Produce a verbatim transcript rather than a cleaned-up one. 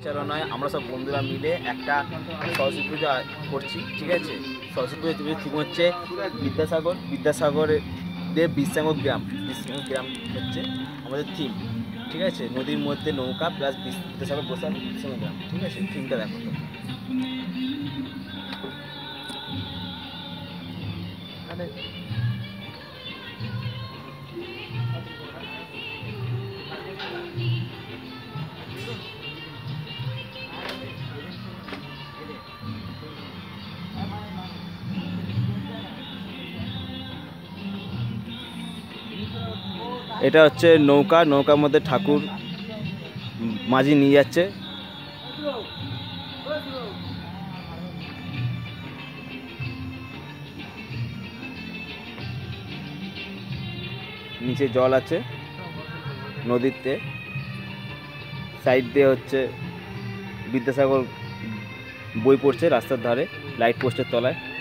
বাচ্চারা নয়, আমরা সব বন্ধুরা মিলে একটা সরস্বতী পুজো করছি, ঠিক আছে। সরস্বতী পুজো থিম হচ্ছে বিদ্যাসাগর, বিদ্যাসাগর দিয়ে বিরসাঙ্গ গ্রাম, বিরসাঙ্গ গ্রাম হচ্ছে আমাদের থিম, ঠিক আছে। নদীর মধ্যে নৌকা প্লাস বিদ্যাসাগর বসার বিরসাঙ্গ গ্রাম, ঠিক আছে। থিমটা দেখো তো। এটা হচ্ছে নৌকা, নৌকার মধ্যে ঠাকুর মাঝি নিয়ে যাচ্ছে। নিচে জল আছে নদীতে, সাইড দিয়ে হচ্ছে বিদ্যাসাগর বই পড়ছে রাস্তার ধারে লাইট পোস্টের তলায়।